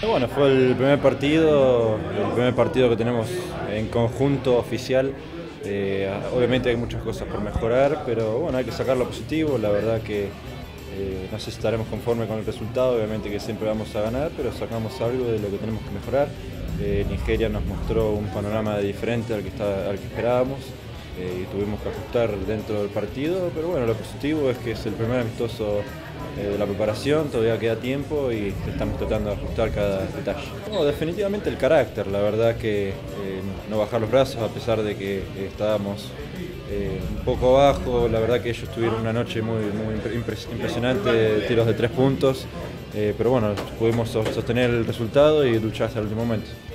Bueno, fue el primer partido que tenemos en conjunto oficial. Obviamente hay muchas cosas por mejorar, pero bueno, hay que sacar lo positivo. La verdad que no sé si estaremos conformes con el resultado, obviamente que siempre vamos a ganar, pero sacamos algo de lo que tenemos que mejorar. Nigeria nos mostró un panorama diferente al que esperábamos y tuvimos que ajustar dentro del partido, pero bueno, lo positivo es que es el primer amistoso de la preparación, todavía queda tiempo y estamos tratando de ajustar cada detalle. No, definitivamente el carácter, la verdad que no bajar los brazos a pesar de que estábamos un poco abajo. La verdad que ellos tuvieron una noche muy impresionante de tiros de 3 puntos, pero bueno, pudimos sostener el resultado y luchar hasta el último momento.